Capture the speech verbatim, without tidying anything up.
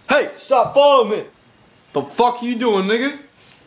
Hey, stop following me. The fuck you doing, nigga?